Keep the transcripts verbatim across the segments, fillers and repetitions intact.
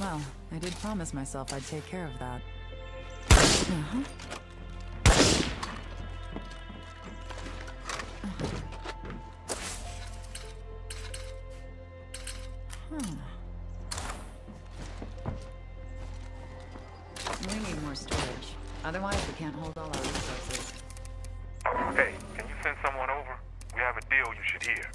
Well, I did promise myself I'd take care of that. Uh-huh. Huh. We need more storage. Otherwise, we can't hold all our resources. Hey, can you send someone over? We have a deal you should hear.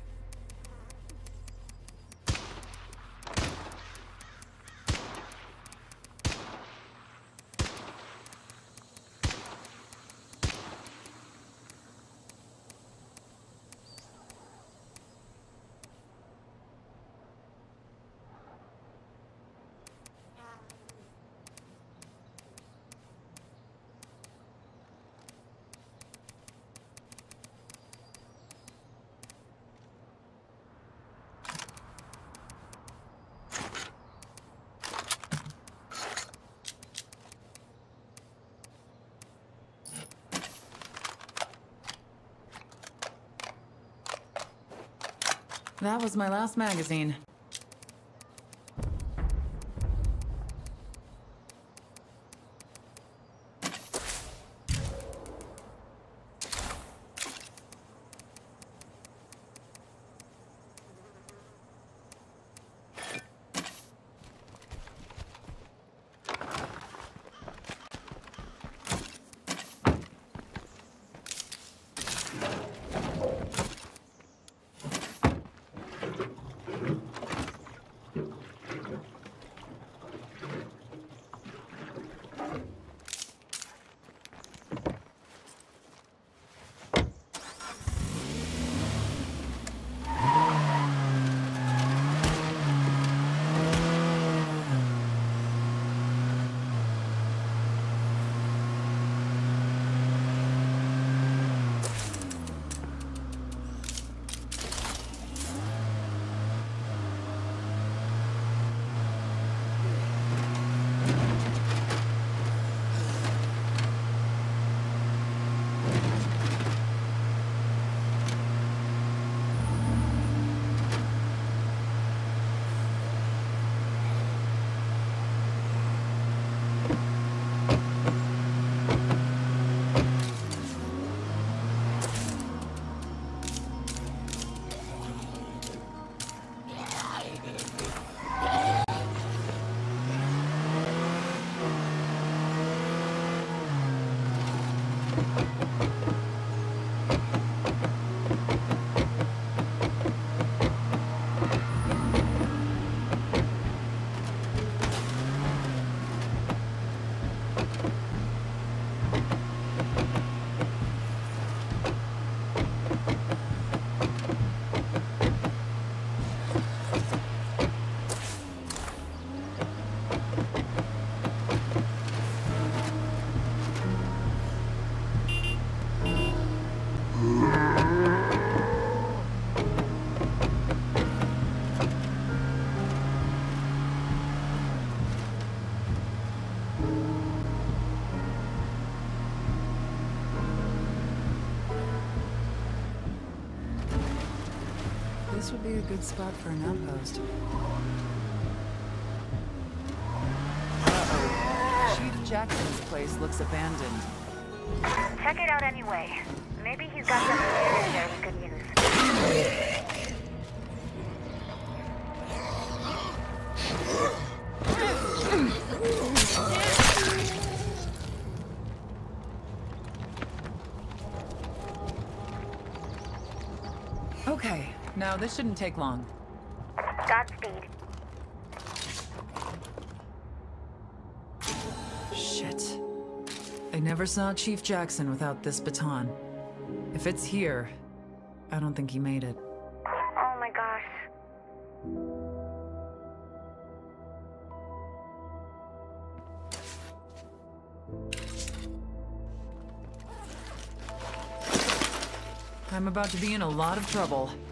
That was my last magazine. This would be a good spot for an outpost. Uh-oh. Chief Jackson's place looks abandoned. Check it out anyway. Maybe he's got some material there we could use. Okay, now this shouldn't take long. Godspeed. Shit. I never saw Chief Jackson without this baton. If it's here, I don't think he made it. Oh my gosh. I'm about to be in a lot of trouble.